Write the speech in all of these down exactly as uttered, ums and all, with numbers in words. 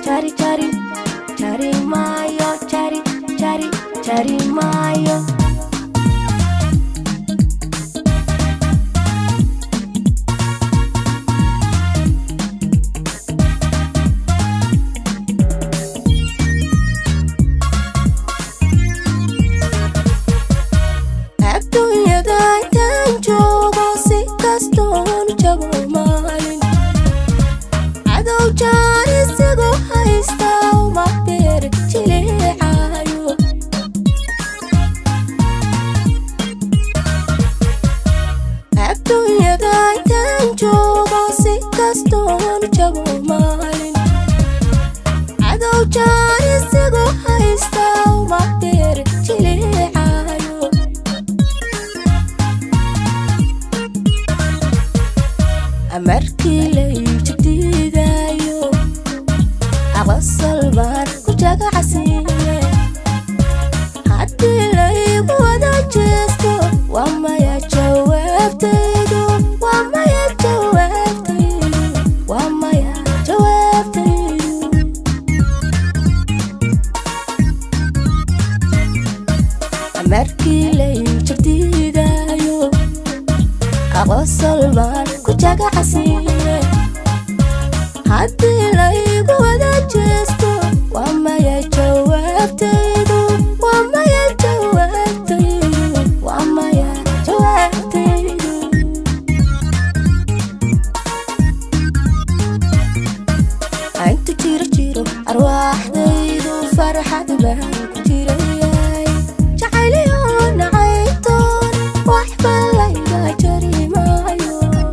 cari cari cari mayo, cari cari cari mayo. Adduunyada intaan joogo si kastoon jabo maalin, cadow jaan isagoo haysta uma beer jileecayo. Adduunyada intaan joogo si kastoon jabo maalin, cadow jaan isagoo haysta uma beer jileecayo. Markii lay jabtidayo aqsal baan ku jagacsiine, haddii laygu wada jeesto waa maya jawaabtaydu, waa maya jawaabtaydu, waa maya jawaabtaydu. Markii lay jabtidayo aqsal baan ku jagacsiine, haddii laygu wada jeesto waa maya jawaabtaydu, waa maya jawaabtaydu, waa maya jawaabtaydu. Intu jiro jiro arwaaxdaydu farxad baan ku jirayay, jacayliyo nacaytoon waxba layga jari maayo.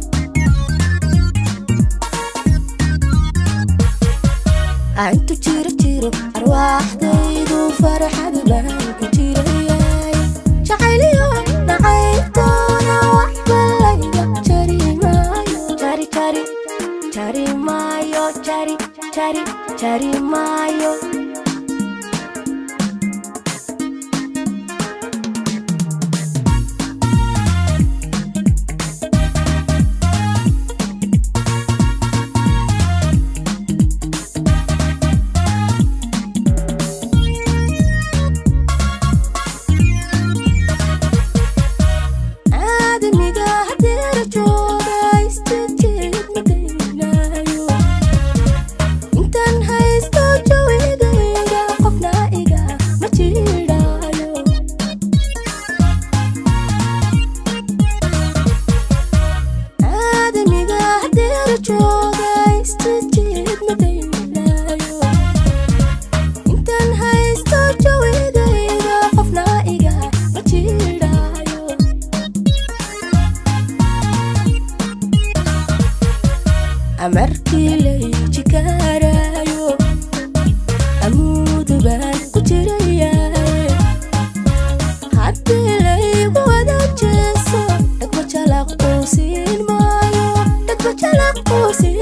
Intu jiro jiro arwaaxdaydu farxad baan ku jirayay, jacayliyo nacaytoon waxba layga jari maayo. Cari cari cari mayo, cari cari cari mayo. Aadamiga hadeera jooga istajiid madaynayo, intaan haysto jawigayga qofna iga ma jiraayo. Aadamiga hadeera jooga istajiid madaynayo, intaan haysto jawigayga qofna iga ma jiraayo. Markii lay jikaarayo amuud baan ku jirayay, haddii laygu wada jeeso dhagma jalaq uu siin maayo, dhagma jalaq uu siin